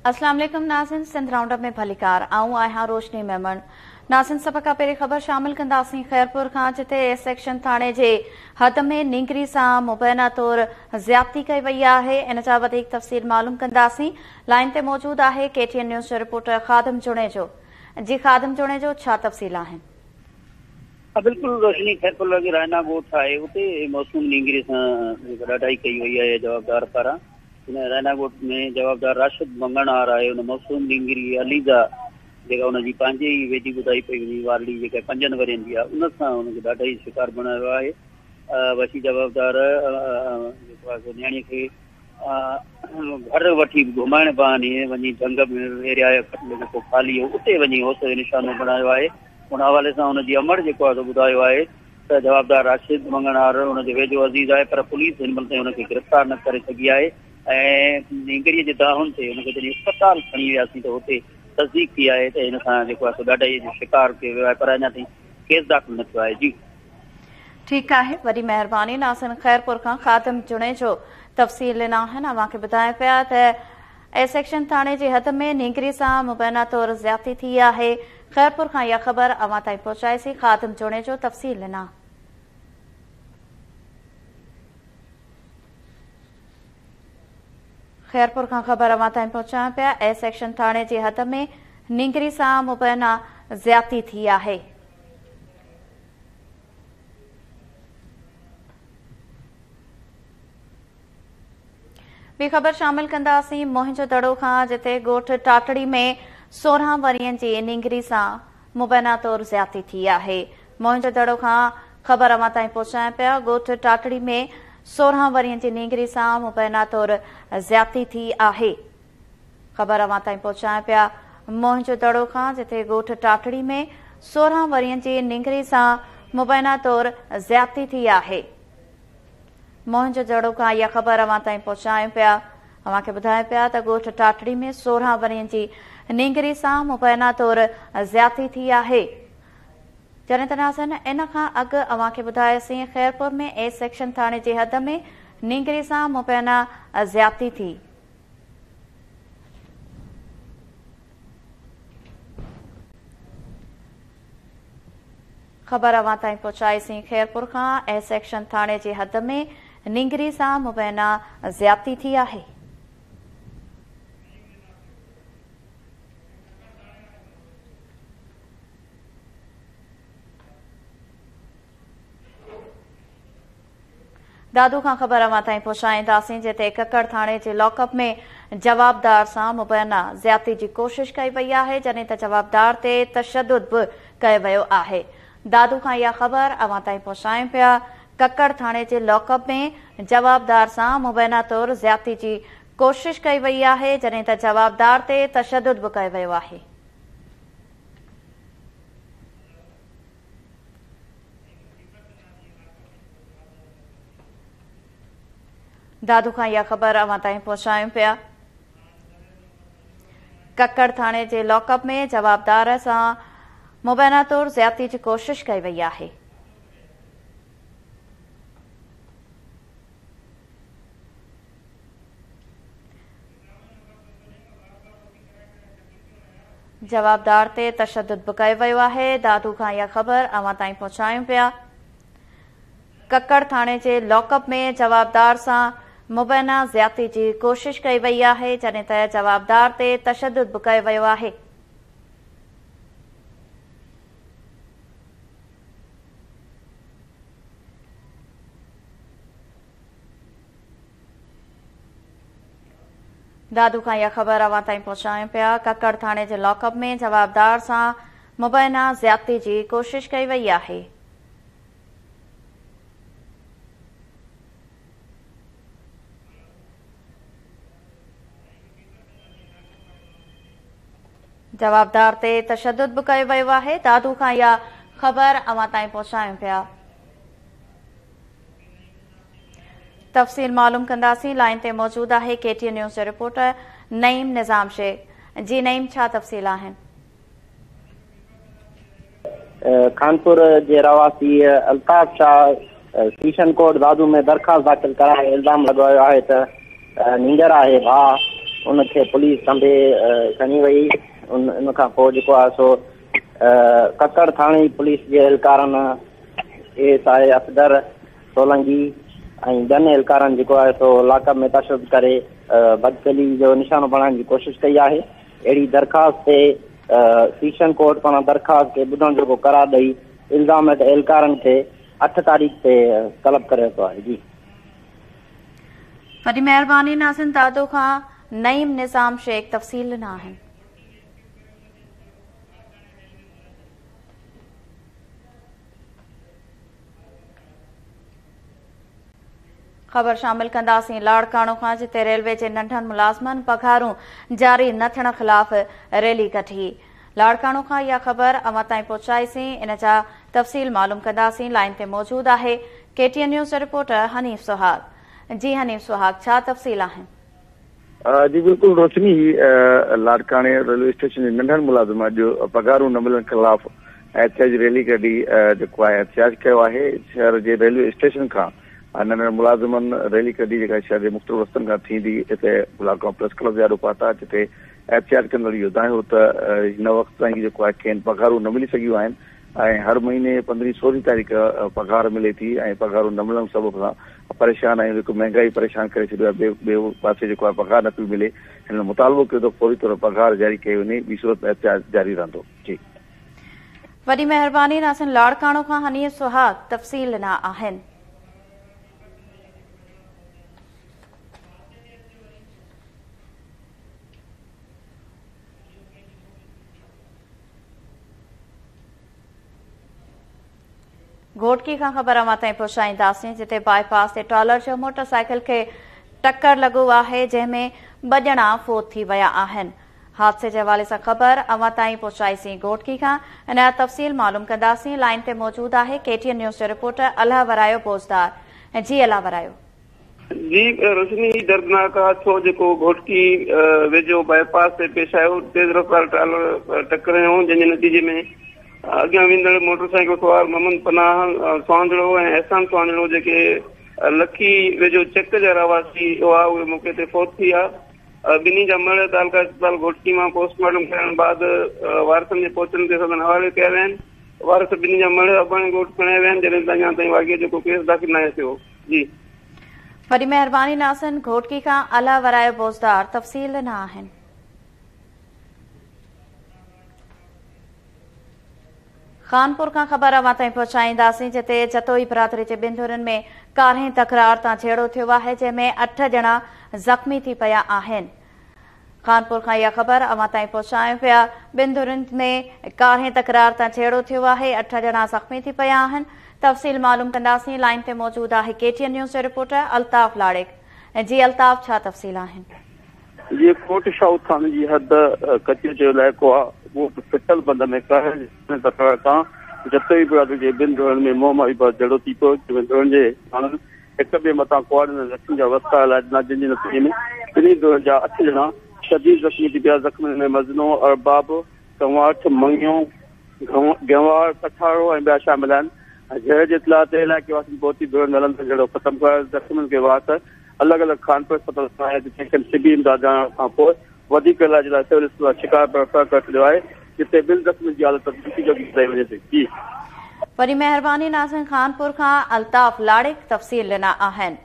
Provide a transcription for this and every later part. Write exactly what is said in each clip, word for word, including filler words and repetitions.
अस्सलाम वालेकुम नाज़रीन, सिंध राउंडअप में भलीकार आऊं आहियां रोशनी मेमन। नाज़रीन, सभ खां पहिरीं ख़बर शामिल कंदासीं ख़ैरपुर खां, जिते ए सेक्शन थाणे जे हद में नींगरी सां मुबैना तौर ज़्यादती कई वई आहे। इन जा वधीक तफ़सील मालूम कंदासीं। लाइन ते मौजूद आहे केटीएन न्यूज़ जो रिपोर्टर ख़ादिम जुणेजो। जी ख़ादिम जुणेजो, छा तफ़सील आहिनि? बिल्कुल रोशनी, खैरपुर के रायना ॻोठ आहे, उते मौसूम नींगरी सां ॾाढाई कई वई आहे जवाबदार पारां। इन रायना ॻोठ में जवाबदार राशिद मंगणहार आहे। उन मौसूम नींगरी अलीजा जेका उनजी पंहिंजे ई वेझी ॿुधाई पई वञी वारड़ी जेका पंजनि वरियनि जी आहे, उन सां उनखे ॾाढाई शिकार बणायो आहे। वसी जवाबदार जेको आहे नियाणीअ खे घर वठी घुमाइण बहाने वञी जंग में एरिया जेको ख़ाली हो उते वञी होस निशानो बणायो आहे। उन हवाले सां हुनजी अमर जेको आहे ॿुधायो आहे त जवाबदार राशिद मंगणहार हुनजो वेझो अज़ीज़ आहे, पर पुलिस हिन महिल ताईं हुनखे गिरफ़्तार न करे सघी आहे। ऐं नींगरीअ जे दाहुनि ते हुनखे जॾहिं अस्पताल खणी वियासीं त हुते तस्दीक थी आहे त हिन सां जेको आहे ॾाढा ई शिकार कयो वियो आहे, पर अञा ताईं केस दाख़िल न थियो आहे। जी ठीकु आहे, वॾी महिरबानी। नाज़रीन, ख़ैरपुर खां ख़ादिम जुणेजो तफ़सील ॾिना आहिनि। अव्हांखे ॿुधाए पिया त ए सेक्शन थाणे जे हद में नींगरी सां मुबैना तौर ज़्यादती थी आहे। ख़ैरपुर खां इहा ख़बर अव्हां ताईं पहुचाईसीं। ख़ादिम जुणेजो तफ़सील ॾिना। ख़ैरपुर खां ख़बर अव्हां ताईं पहुचायूं पिया। ए सेक्शन थाणे जे हद में नींगरी सां मुबैना ज़्यादती थी आहे। ॿी ख़बर शामिल कंदासीं मोहिंजो दड़ो खां, जिते ॻोठ टाटड़ी में सोरहं वरियनि जी नींगरी सां मुबैना तौर ज़्यादती थी आहे। मोहिंजो दड़ो खां ख़बर अव्हां ताईं पहुचायूं पिया। ॻोठ टाटड़ी में सोरहं वरियनि जी नींगरी सां मुबैना तौर ज़्यादती थी आहे। ख़बर अव्हां ताईं पहुचायूं पिया मोहिंजो दड़ो खां, जिते ॻोठ टाटड़ी में सोरहं वरियनि जी नींगरी सां मुबैना तौर ज़्यादती थी आहे। मोहिंजो दड़ो खां इहा ख़बर अव्हां ताईं पहुचायूं पिया। अव्हांखे ॿुधाए पिया त ॻोठ टाटड़ी में सोरहं वरियनि जी नींगरी सां मुबैना तौर ज़्यादती थी आहे। जॾहिं त नाज़रीन, इन खां अॻु अव्हांखे ॿुधायोसीं ख़ैरपुर में ए सेक्शन थाणे जे हद में नींगरी सां मुबैना ज़्यादती थी। ख़बर अव्हां ताईं पहुचाईसीं ख़ैरपुर खां। ए सेक्शन थाणे जे हद में नींगरी सां मुबैना ज़्यादती थी आहे। दादू खां ख़बर अव्हां ताईं पहुचाईंदासीं, जिते ककड़ थाणे जे लॉकअप में जवाबदार सां मुबैना ज़्यादती जी कोशिश कई वई आहे, जॾहिं त जवाबदार ते तशद्दुद बि कयो वियो आहे। दादू खां इहा ख़बर अव्हां ताईं पहुचायूं पिया। ककड़ थाणे जे लॉकअप में जवाबदार सां मुबैना तौर ज़्यादती जी कोशिश कई वई आहे, जॾहिं त जवाबदार ते तशद्दुद बि कयो वियो आहे। दादू खां इहा ख़बर अव्हां ताईं पहुचायूं पिया। ककड़ थाणे जे लॉकअप में जवाबदार सां मुबैना तौर ज़्यादती जी कोशिश कई वई आहे। जवाबदार ते तशद्दुद बि कयो वियो आहे। दादू खां इहा ख़बर अव्हां ताईं पहुचायूं पिया। ककड़ थाणे जे लॉकअप में जवाबदार सां मुबैना ज़्यादती जी कोशिश कई वई आहे, जॾहिं त जवाबदार ते तशद्दुद बि कयो वियो आहे। दादू खां इहा ख़बर अव्हां ताईं पहुचायूं पिया। ककड़ थाणे जे लॉकअप में जवाबदार सां मुबैना ज़्यादती जी कोशिश कई वई आहे। जवाबदार ते तशद्दुद बि कयो वियो आहे। दादू खां इहा ख़बर अव्हां ताईं पहुचायूं पिया। तफ़सील मालूम कंदासीं। लाइन ते मौजूद आहे केटीएन न्यूज़ जो रिपोर्टर नईम निज़ाम शेख। जी नईम, छा तफ़सील आहिनि? कानपुर जे रवासी अल्ताफ़ शाह सीशन कोट दादू में दरख़्वास्त दाख़िल कराए इल्ज़ाम लगायो आहे त नींगर आहे भाउ उनखे पुलिस संभे खणी वई। उन उन खां पोइ जेको आहे सो ककड़ थाणे पुलिस जे एहलकारनि एस आई अफदर सोलंगी ऐं ॿियनि एहलकारनि जेको आहे सो लाकअप में तशदुद करे बदसली जो निशानो बणाइण जी कोशिशि कई आहे। अहिड़ी दरख़्वास्त ते सेशन कोर्ट पारां दरख़्वास्त खे ॿुधण जो करार ॾेई इल्ज़ाम एहलकारनि खे अठ तारीख़ ते तलब करे रखियो आहे। जी वॾी महिरबानी नाज़िन दादो खां नईम निज़ाम शेख तफ़सील न आहिनि। ख़बर शामिल कंदासीं लाड़काणो खां, जिते रेलवे जे नंढनि मुलाज़मनि पघारूं जारी न थियण ख़िलाफ़ रैली कढी। लाड़काणो खां इहा ख़बर अवां ताईं पहुचाईसीं। इन जा तफ़सील मालूम कंदासीं। लाइन ते मौजूद आहे केटीएन न्यूज़ रिपोर्टर हनीफ़ सुहाग। जी हनीफ़ सुहाग, छा तफ़सील आहिनि? जी बिल्कुल रोशनी, लाड़काणे रेलवे स्टेशन जे नंढनि मुलाज़िम जो पघारूं न मिलण ख़िलाफ़ एहतिजाजी रैली कढी जेको आहे एहतिजाज कयो आहे। शहर जे रेलवे स्टेशन खां नंढनि मुलाज़िमनि रैली कढी जेका शहर जे मुख़्तलिफ़ रस्तनि खां थींदी हिते गुलाबगांव प्रेस क्लब जे ॾाढो पहुता, जिते एहतिजाज कंदड़ इहो दायो त हिन वक़्त ताईं जेको आहे खेनि पघारूं न मिली सघियूं आहिनि ऐं हर महीने पंद्रहीं सोरहीं तारीख़ पघार मिले थी ऐं पघारूं न मिलण सबबु खां परेशान आहियूं। जेको महांगाई परेशान करे छॾियो आहे। ॿिए पासे जेको आहे पघार न पियो मिले, हिन मुतालबो कयो त फौरी तौर पघार जारी कयो वञे। ॿी सूरत में एहतिजाज जारी रहंदो। जी वॾी महिरबानी नाज़िन, लाड़काणो खां हनीफ़ सुहाग तफ़सील न आहिनि। घोटकी खां ख़बर अवां ताईं पहुचाईंदासीं, जिते बाईपास ते ट्रॉलर जो मोटरसाइकिल खे टक्कर लॻो आहे, जंहिंमें ॿ ॼणा फोत थी विया आहिनि। हादसे जे हवाले सां ख़बर अवां ताईं पहुचाईसीं घोटकी खां। इन जा तफ़सील मालूम कंदासीं। लाइन ते मौजूद आहे केटीएन न्यूज़ जो रिपोर्टर अलाह वरायो पोज़दार। जी अलाह वरायो। जी रोशनी, दर्दनाक हादसो जेको घोटकी वेझो बाईपास ते पेश आयो। तेज़ रफ़्तार ट्रॉलर टकरायो, जंहिंजे नतीजे में अॻियां वेंदड़ मोटरसाइकिल सवार मोहम्मद पनाह सुहांदड़ो ऐं एहसान सुहांदड़ो जेके लखी वेझो चेक जा रवासी हुआ, उहे मौक़े ते फौत थी विया। ॿिन्ही जा मड़ तालका अस्पताल घोटकी मां पोस्टमार्टम करण बाद वारसनि जे पहुचण ते सदन हवाले कया विया आहिनि। वारस ॿिन्ही जा मड़ अबाणी ॻोठ खणाया विया आहिनि, जॾहिं अञा ताईं वाक़े जेको केस दाख़िल न थियो। जी वॾी महिरबानी नाज़िन, घोटकी खां अलाह वरायो पोज़दार तफ़सील न आहिनि। खानपुर खां ख़बर अवां ताईं पहुचाईंदासीं, जिते जतोई बिरादरी जे ॿिनि धुरनि में कारहें तकरार तां झेड़ो थियो आहे, जंहिंमें अठ ॼणा ज़ख़्मी थी पिया आहिनि। खानपुर खां इहा ख़बर अवां ताईं पहुचायूं पिया। ॿिनि धुरनि में कारहें तकरार तां झेड़ो थियो आहे, अठ ॼणा ज़ख़्मी थी पिया आहिनि। तफ़सील मालूम कंदासीं। लाइन ते मौजूद आहे केटीएन न्यूज़ जो रिपोर्टर अल्ताफ़ लाड़ेक। जी अल्ताफ़, छा तफ़सील आहिनि? ये कोट शाह थाने जी हद कचे जो इलाइक़ो आहे, उहो फिटल बंद में कारहें तकरार तां जतोई बिरादरी जे ॿिनि धुरनि में मोहमारी बाबति झेड़ो थी पियो। धुरनि जे माण्हुनि हिक ॿिए मथां कुआड़नि लखनि जा वस्ता हलाए ॾिना, जंहिंजे नतीजे में ॿिन्ही धुरनि जा अठ ॼणा शदीद ज़ख़्मी थी पिया। ज़ख़्मी में मज़नो, अरबाब, कंवाठ, मंगियो, गंवार, कठाड़ो ऐं ॿिया शामिल आहिनि। झेड़े जे इतलाह ते इलाइक़े वासियुनि पहुची धुरनि में हलंदड़ झेड़ो ख़तमु कयो। ज़ख़्मियुनि खे वात अलॻि अलॻि खानपुर अस्पताल आहे, जिते सिबी इमदाद ॾियण खां पोइ वधीक इलाज लाइ सिविल अस्पताल शिकार पर रेफर करे छॾियो आहे, जिते ॿिनि ज़ख़्मियुनि जी हालत ॿुधाई वञे थी। जी वॾी महिरबानी नाज़िन, खानपुर खां अल्ताफ़ लाड़ेक तफ़सील ॾिना आहिनि।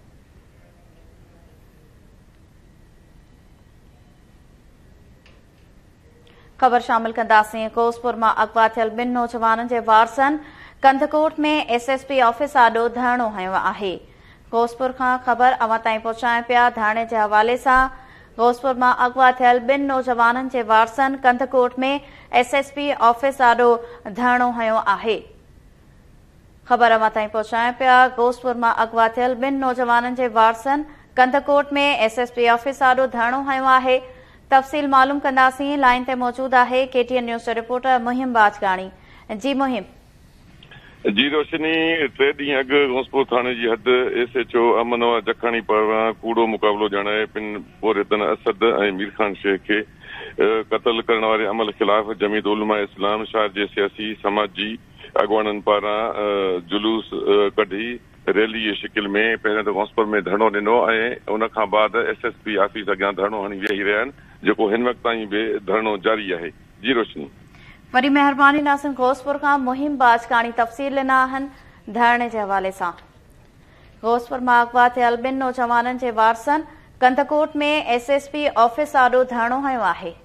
ख़बर शामिल कंदासीं। कोसपुर मां अगवा थियल ॿिनि नौजवाननि जे वारसनि कंधकोट में एसएसपी ऑफिस आॾो धरणो हयो आहे। कोसपुर खां ख़बर अवां ताईं पहुचायूं पिया। धाणे जे हवाले सां कोसपुर मां अगवा थियल ॿिनि नौजवाननि जे वारसनि कंधकोट में एसएसपी ऑफिस आॾो धरणो हयो आहे। ख़बर अवां ताईं पहुचायूं पिया। कोसपुर मां अगवा थियल ॿिनि नौजवाननि जे वारसनि कंधकोट में एसएसपी ऑफिस आॾो धरणो हयो आहे। तफ़सील मालूम कंदासीं। लाइन ते मौजूद आहे केटीएन न्यूज़ जो रिपोर्टर मुहिम बाजगाणी। जी मुहिम। जी रोशनी, टे ॾींहं अॻु घोसपुर थाणे जी हद एसएचओ अमनवा जखाणी पारां कूड़ो मुक़ाबिलो ॼाणाए पिन बोरितन असद ऐं मीर ख़ान शेख खे क़तल करण वारे अमल ख़िलाफ़ जमीयत उलमा इस्लाम शहर जे सियासी समाजी अॻवाननि पारां जुलूस कढी रैली जी शिकिल में पहिरियों त गौसपुर में धरणो ॾिनो ऐं उन खां बाद एस एस पी ऑफिस अॻियां धरणो हणी वेही रहिया आहिनि, जेको हिन वक़्त ताईं बि धरणो जारी आहे। जी रोशनी। वरी महिरबानी नासिन घोसपुर खां मुहिम बाजकाणी तफ़सील ॾिना आहिनि धरणे जे हवाले सां। घोसपुर मां अगवा थियल ॿिनि नौजवाननि जे वारसनि कंदकोट में एस एस पी ऑफिस आॾो धरणो हयो आहे।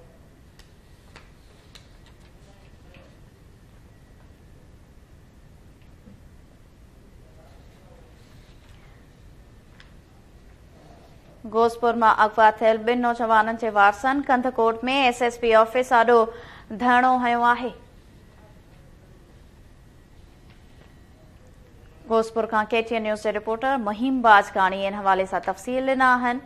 घोसपुर मां अगवा थियल ॿिनि नौजवाननि जे वारसनि कंदकोट में एस एस पी ऑफिस आॾो धरणो हयो आहे। घोसपुर खां केटीएन न्यूज़ जे रिपोर्टर मुहिम बाजकाणी इन हवाले सां तफ़सील ॾिना आहिनि।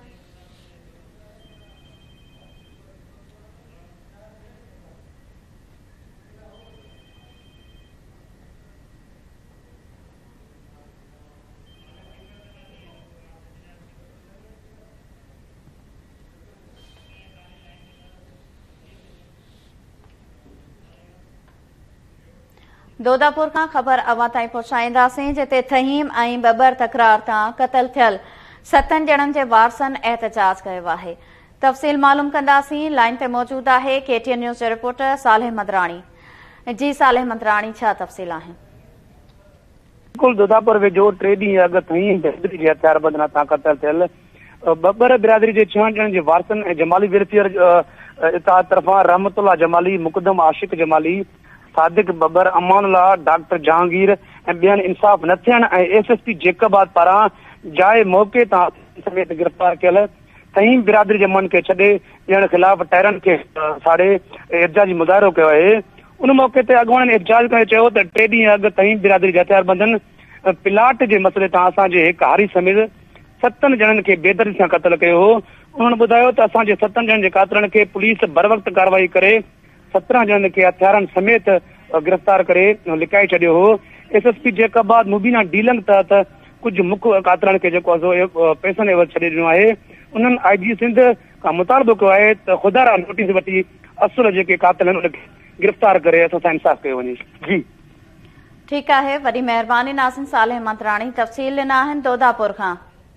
दोदापुर खां ख़बर अवां ताईं पहुचाईंदासीं, जिते थहीम ऐं बबर तकरार तां क़तल थियल सतनि ॼणनि जे वारसनि एहतजाज कयो आहे। तफ़सील मालूम कंदासीं। लाइन ते मौजूद आहे केटीएन न्यूज़ जे रिपोर्टर सालेह मंदराणी। जी सालेह मंदराणी, छा तफ़सील आहिनि? बिल्कुलु दोदापुर वेझो टे ॾींहं अॻु थहीम बिरादरी जे हथियारबंद तां क़तल थियल बबर बिरादरी जे छहनि ॼणनि जे वारसनि ऐं जमाली वेलफेयर इताद तरफ़ां रहमतुल्ला जमाली, मुक़दम आशिक जमाली, सादिक बबर, अमानुल्ला, डॉक्टर जहांगीर ऐं ॿियनि इंसाफ़ न थियण ऐं एस एस पी जेकबाद पारां जाइ मौक़े तां समेत गिरफ़्तार कयल थहीम बिरादरी जे मन खे छॾे ॾियण ख़िलाफ़ टायरनि खे साड़े एहतजाजी मुज़ाहिरो कयो आहे। उन मौक़े ते अॻवाननि एहतजाज करे चयो त टे ॾींहं अॻु थहीम बिरादरी जे हथियारबंदनि प्लाट जे मसइले तां असांजे हिकु हारी समेत सतनि ॼणनि खे बेदर्दी सां क़तल कयो हो। उन्हनि ॿुधायो त असांजे सतनि ॼणनि जे कातलनि खे पुलिस बर वक़्त कार्रवाई करे सत्रहं ॼणनि खे हथियारनि समेत गिरफ़्तार करे लिकाए छॾियो हो। एस एस पी जेकबाद मुबीना डीलिंग तहत कुझु मुख्य कातलनि खे जेको आहे पैसनि एवज छॾे ॾिनो आहे। उन्हनि आई जी सिंध खां मुतालबो कयो आहे त ख़ुदारा नोटिस वठी असुल जेके कातल आहिनि उनखे गिरफ़्तार करे असां सां इंसाफ़ कयो वञे। जी ठीकु आहे, वॾी महिरबानी नासिन सालेह मंदराणी तफ़सील ॾिना आहिनि दोदापुर खां।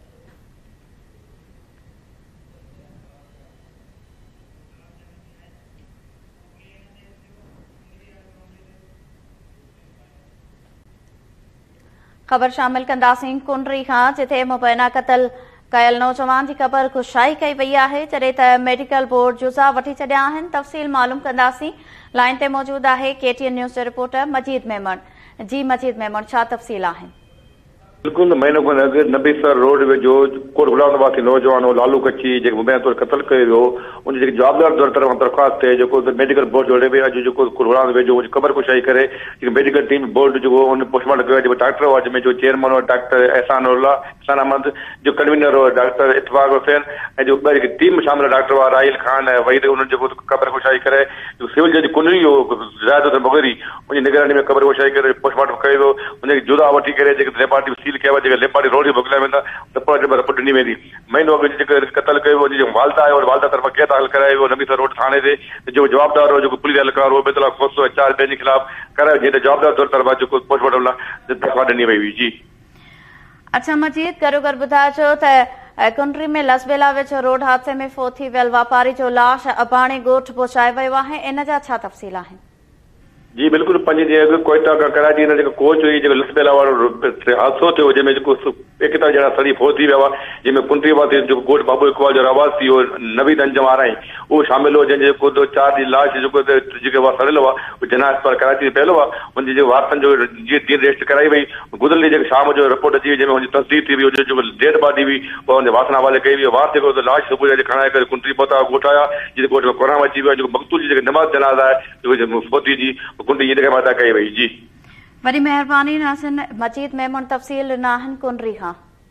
ख़बर शामिल कंदासीं कुंडरी खां, जिथे मुबैना क़तल कयल नौजवान जी क़बर कुशाई कई वई आहे, जॾहिं त मेडिकल बोर्ड जुज़ा वठी छॾिया आहिनि। तफ़सील मालूम कंदासीं। लाइन ते मौजूद आहे केटीएन न्यूज़ जो रिपोर्टर मजीद मेमन। जी मजीद मेमन, छा तफ़सील आहिनि? बिल्कुल महीनो खन अॻु नबीसर रोड वेझो कोट गुलाम नवाज़ नौजवान हो लालू कच्ची जेको मुबैना तौर क़तल कयो वियो, उन जेके जवाबदार तौर तरफ़ां दरख़्वास्त थिए जेको मेडिकल बोर्ड जो रेवे अॼु जेको गुलाम वेझो क़बर कुशाई करे जेको मेडिकल टीम बोर्ड जेको उन पोस्टमार्टम कयो, जेको डॉक्टर हुआ जंहिंमें जो चेयरमैन हो डॉक्टर एहसान उल्ला एहसान अहमद, जो कन्वीनर हो डॉक्टर इतफाक हुसैन ऐं जो ॿ जेकी टीम शामिल डॉक्टर हुआ राहिल खान ऐं वहीद, उन्हनि जेको क़बर कुशाई करे सिविल जज कुनरी हो ज़ाहिद बग़ैरी उनजी निगरानी में क़बर कुशाई करे पोस्टमार्टम कयो वियो। उनखे जुदा वठी करे जेके लेबार्टी सील कया हुआ, जेके लेबार्टी रोड मोकिलिया वेंदा रिपोर्ट ॾिनी वेंदी। महीनो अॻु जेको क़तल कयो हो जेको वालदा आहे वालदा तरफ़ां केस दाख़िल करायो वियो नबीसर रोड थाणे ते, जेको जवाबदार हो जेको पुलिस एहलकार हो बेतला खोसो ऐं चार ॿियनि जे ख़िलाफ़ करायो, जीअं त जवाबदार तौर तरफ़ां जेको पोस्टमार्टम लाइ दरख़्वास्त ॾिनी वई हुई। जी अच्छा मजीद, गॾो गॾु ॿुधाइजो त कुंडरी में लसबेला वेझो रोड हादसे में फोत थी वियल वापारी जो लाश अबाणे ॻोठ पहुचायो वियो आहे, इन जा छा तफ़सील आहिनि? जी बिल्कुल पंज ॾींहं अॻु कोयटा खां कराची हिन जेको कोच हुई जेको लसबेला वारो हादसो थियो, जंहिंमें जेको एकता ॼणा सड़ी फोत थी विया हुआ, जंहिंमें कुंटरी वासी जेको ॻोठ बाबू इकबाल जो रवासी हो नवीद अंजम आराई उहो शामिल हो, जंहिंजे जेको चार ॾींहं लाश जेको जेके हुआ सड़ियल हुआ उहो जना अस्पताल कराची पयल हुआ। हुनजी जेको वारसनि जो जीअं तीन रेस्ट कराई वई, गुज़िरियल जेके शाम जो रिपोर्ट अची वई, जंहिंमें हुनजी तस्दीक थी वई, जेको डेड बॉडी हुई उहा हुनजे वारसनि हवाले कई वई। वार जेको लाश सुबुह जो खणाए करे कुंटरी पहुता ॻोठाया, जिते ॻोठ में कोराम अची वियो आहे, जेको मक़तूल जी जेके नमाज़ जनाज़ा आहे जेको फोती जी कुंडरी जी अदा कई वई। जी वॾी महिरबानी नासिन मजीद मेमन तफ़सील ॾिना आहिनि कुंडरी खां।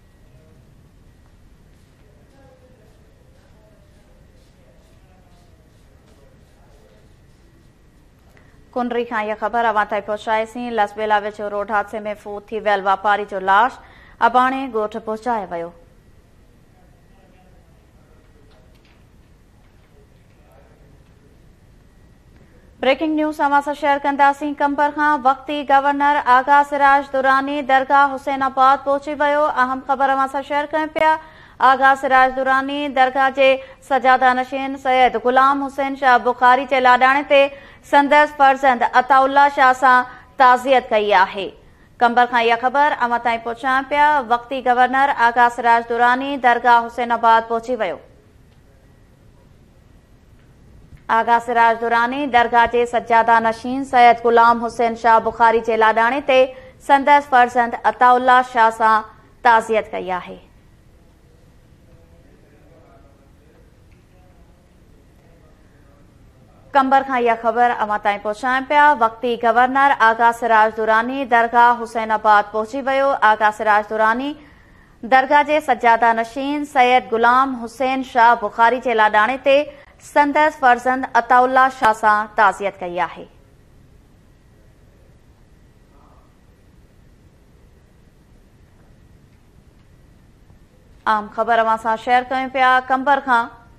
कुंडरी खां इहा ख़बर अवां ताईं पहुचाईसीं। लसबेला वेझो रोड हादसे में फोत थी वियल वापारी जो लाश अबाणे ॻोठ पहुचायो वियो। ब्रेकिंग न्यूज़ अवां सां शेयर कंदासीं। कंबर खां वक़्ती गवर्नर आगा सिराज दुरानी दरगाह हुसैनाबाद पहुची वियो। अहम ख़बर अवां सां शेयर कयूं पिया। आगा सिराज दुरानी दरगाह जे सजादा नशीन सैयद गुलाम हुसैन शाह बुखारी जे लाॾाणे ते संदसि फर्ज़ंद अताउल्ला शाह सां ताज़ियत कई आहे। कंबर खां इहा ख़बर अवां ताईं पहुचायूं पिया। वक़्ती गवर्नर आगा सिराज दुरानी दरगाह हुसैनाबाद पहुची वियो। आगा सिराज दुरानी दरगाह जे सजादा नशीन सैयद गुलाम हुसैन शाह बुखारी जे लाॾाणे ते संदसि फर्ज़ंद अताउल्ला शाह सां ताज़ियत कई आहे। कंबर खां इहा ख़बर अवां ताईं पहुचायूं पिया। वक़्ती गवर्नर आगा सिराज दुरानी दरगाह हुसैनाबाद पहुची वियो। आगा सिराज दुरानी दरगाह जे सजादा नशीन सैयद गुलाम हुसैन शाह बुखारी जे लाॾाणे ते संदसि फर्ज़ंद अताउल्ला शाह सां ताज़ियत कई आहे। आम ख़बर अवां सां शेयर कयूं पिया। कंबर खां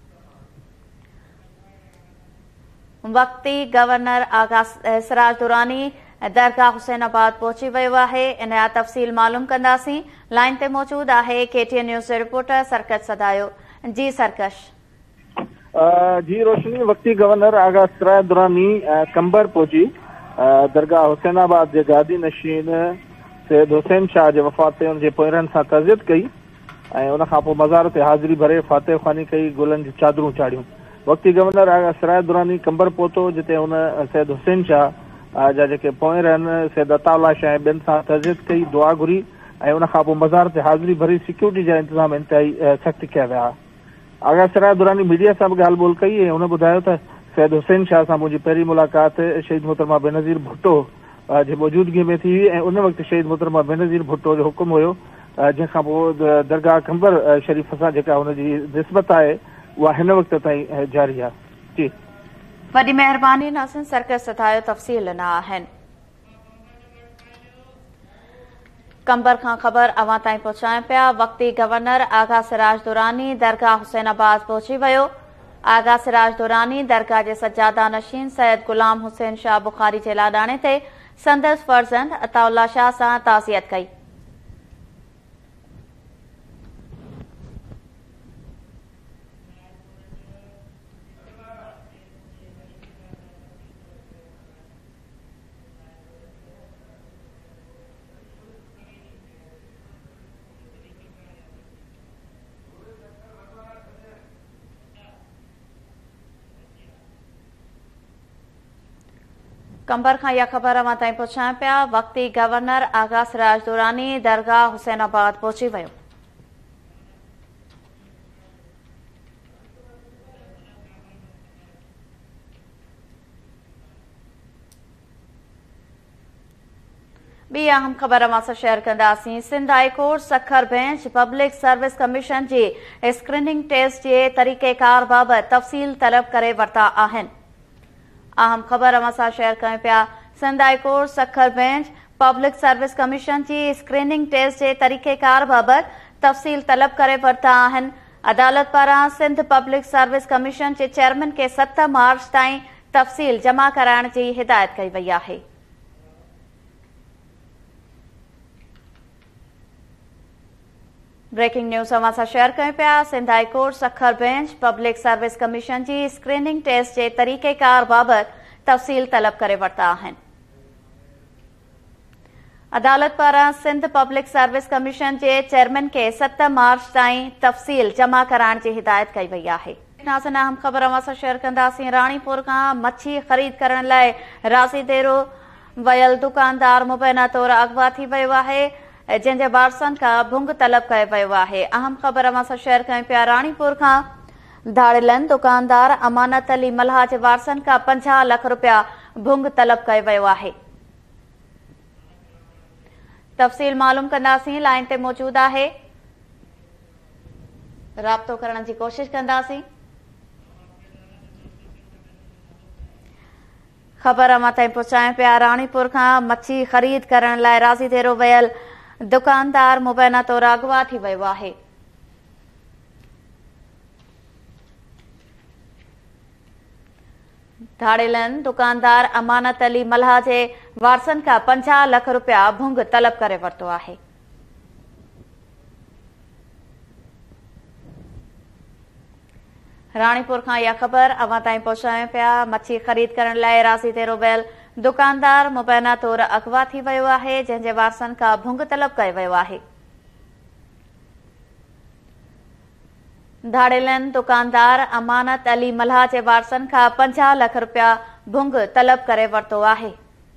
वक़्ती गवर्नर आगा सिराज दुरानी दरगाह हुसैनाबाद पहुची वियो आहे। इन जा तफ़सील मालूम कंदासीं। लाइन ते मौजूद आहे केटीएन न्यूज़ जो रिपोर्टर सरकश सदायो। जी सरकश। जी रोशनी, वक़्ती गवर्नर आगा सिराज दुरानी कंबर पहुची दरगाह हुसैनाबाद जे गादी नशीन सैयद हुसैन शाह जे वफ़ात ते उनजे पोयरनि सां ताज़ियत कई ऐं उन खां पोइ मज़ार ते हाज़िरी भरे फातिह ख़्वानी कई, गुलनि जी चादरूं चाढ़ियूं। वक़्ती गवर्नर आगा सिराज दुरानी कंबर पहुतो, जिते हुन सैयद हुसैन शाह जा जेके पोयर आहिनि सैयद अताउल्ला शाह ऐं ॿियनि सां ताज़ियत कई, दुआ घुरी ऐं उन खां पोइ मज़ार ते हाज़िरी भरी सिक्योरिटी जा इंतज़ाम इंतिहाई सख़्त कया विया। आगा सिराज दुरानी मीडिया सां बि ॻाल्हि ॿोल कई ऐं हुन ॿुधायो त सैयद हुसैन शाह सां मुंहिंजी पहिरीं मुलाक़ात शहीद मोहतरमा बेनज़ीर भुट्टो जे मौजूदगी में थी हुई ऐं उन वक़्तु शहीद मोहतरमा बेनज़ीर भुट्टो जो हुकुम हुयो, जंहिंखां पोइ दरगाह कंबर शरीफ़ सां जेका हुनजी निस्बत आहे उहा हिन वक़्त ताईं जारी आहे। जी वॾी महिरबानी नासिन सरकश सदायो तफ़सील ॾिना आहिनि। कंबर खां ख़बर अवां ताईं पहुचायूं पिया। वक़्ती गवर्नर आगा सिराज दुरानी दरगाह हुसैनाबाद पहुची वियो। आगा सिराज दुरानी दरगाह जे सजादा नशीन सैयद गुलाम हुसैन शाह बुखारी जे लाॾाणे ते संदसि फर्ज़ंद अताउल्ला शाह सां ताज़ियत कई। कंबर खां इहा ख़बर अवां ताईं पहुचायूं पिया। वक़्ती गवर्नर आगा सिराज दुरानी दरगाह हुसैनाबाद पहुची वियो। ॿी अहम ख़बर अवां सां शेयर कंदासीं। Sindh high court Sukkur bench public service commission जी स्क्रीनिंग टेस्ट जे तरीक़ेकार बाबति तफ़सील तलब करे वरिता आहिनि। अहम ख़बर अवां सां शेयर कयूं पिया। Sindh high court Sukkur bench public service commission जी स्क्रीनिंग टेस्ट जे तरीक़ेकार बाबति तफ़सील तलब करे वरिता आहिनि। अदालत पारां सिंध पब्लिक सर्विस कमीशन जे चेयरमैन खे सत मार्च ताईं तफ़सील जमा कराइण जी हिदायत कई वई आहे। ब्रेकिंग न्यूज़ अवां सां शेयर कयूं पिया। Sindh high court Sukkur bench public service commission जी स्क्रीनिंग टेस्ट जे तरीक़ेकार बाबति तफ़सील तलब करे वरिता आहिनि। अदालत पारां सिंध पब्लिक सर्विस कमीशन जे चेयरमैन खे सत मार्च ताईं तफ़सील जमा कराइण जी हिदायत कई वई आहे। नाज़रीन, अहम ख़बर अवां सां शेयर कंदासीं। राणीपुर खां मच्छी ख़रीद करण लाइ राज़ी देरो वयल दुकानदार मुबैना तौर अगवा थी वियो आहे, जंहिंजे वारसनि खां भुंग तलब कयो वियो आहे। अहम ख़बर अवां सां शेयर कयूं पिया। राणीपुर खां धाड़िलनि दुकानदार अमानत अली मल्हा जे वारसनि खां पंजाह लख रुपया भुंग तलब कयो वियो आहे। तफ़सील मालूम कंदासीं। लाइन ते मौजूद आहे, राब्तो करण जी कोशिश कंदासीं। ख़बर अवां ताईं पहुचायूं पिया। राणीपुर खां मच्छी ख़रीद करण लाइ राज़ी देरो वयल दुकानदार मुबैना तौर अगवा थी वियो आहे। धाड़ेलन दुकानदार अमानत अली मल्हा जे वारसनि खां पंजाह लख रुपया भुंग तलब करे वरितो आहे। राणीपुर खां इहा ख़बर अवां ताईं पहुचायूं पिया। मच्छी ख़रीद करण लाइ राज़ी ते रोबियल दुकानदार मुबैना तौर अगवा थी वियो आहे, जंहिं जे वारसनि खां भुंग तलब कयो वियो आहे। धाड़ेलन दुकानदार अमानत अली मल्हा जे वारसनि खां पंजाह लख रुपया भुंग तलब करे वरितो आहे।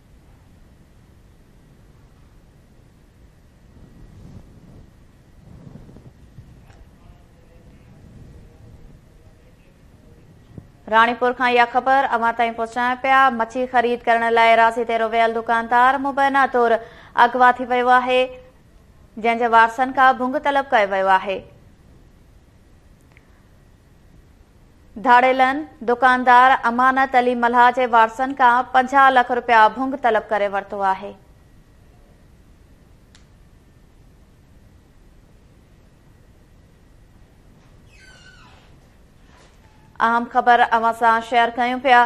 राणीपुर खां इहा ख़बर अवां ताईं पहुचायूं पिया। मच्छी ख़रीद करण लाइ राज़ी ते रोबियल दुकानदार मुबैना तौर अगवा थी वियो आहे, जंहिं जे वारसनि खां भुंग तलब कयो वियो आहे। धाड़ेलन दुकानदार अमानत अली मल्हा जे वारसनि खां पंजाह लख रुपया भुंग तलब करे वरितो आहे। अहम ख़बर अवां सां शेयर कयूं पिया।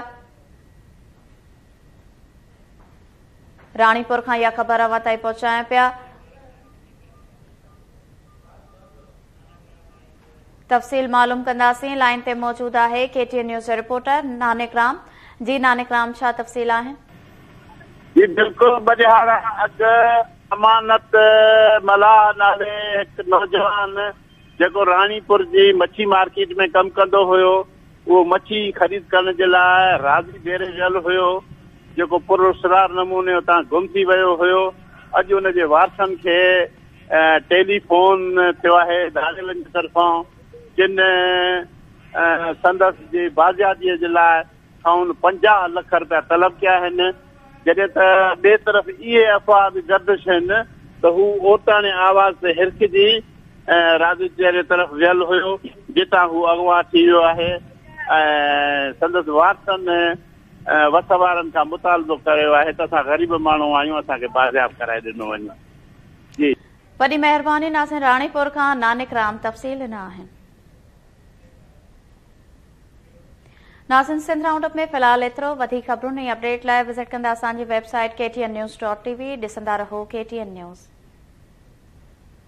राणीपुर खां इहा ख़बर अवां ताईं पहुचायूं पिया। तफ़सील मालूम कंदासीं। लाइन ते मौजूद आहे KTN news reporter Nanik Ram. जी नानिक राम, छा तफ़सील आहिनि? जी बिल्कुलु बदिहार अॻु अमानत मल्हा नाले हिकु नौजवान जेको राणीपुर जी मच्छी मार्केट में कमु कंदो हुयो, उहो मच्छी ख़रीद करण जे लाइ राज़ी डेरे वियल हुयो, जेको पुरस्कार नमूने उतां गुम थी वियो हुयो। अॼु हुनजे वारसनि खे टेलीफोन थियो आहे धाड़ेलन जी तरफ़ां, जिन संदसि जी बाज़ियातीअ जे लाइ खाउन पंजाह लख रुपया तलब कया आहिनि, जॾहिं त ॿिए तरफ़ इहे अफ़वाह बि गर्दिश आहिनि त हू ओताणे आवाज़ ते हिरकजी राज़ी जे तरफ़ वियल हुयो, जितां हू अगवा थी वियो आहे। ऐं संदसि वारसनि वस वारनि खां मुतालबो कयो आहे त असां ग़रीब माण्हू आहियूं, असांखे बाज़ियाब कराए ॾिनो वञे। जी वॾी महिरबानी। नाज़रीन, राणीपुर खां नानिक राम तफ़सील ॾिना आहिनि। नाज़रीन, सिंध राउंड अप में फ़िलहाल एतिरो। वधीक ख़बरुनि ऐं अपडेट लाइ विज़िट कंदा असांजी website KTN news dot TV. ॾिसंदा रहो केटीएन न्यूज़।